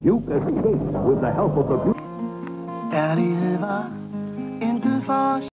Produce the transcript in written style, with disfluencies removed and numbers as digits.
Duke escapes with the help of the... Er lever intet for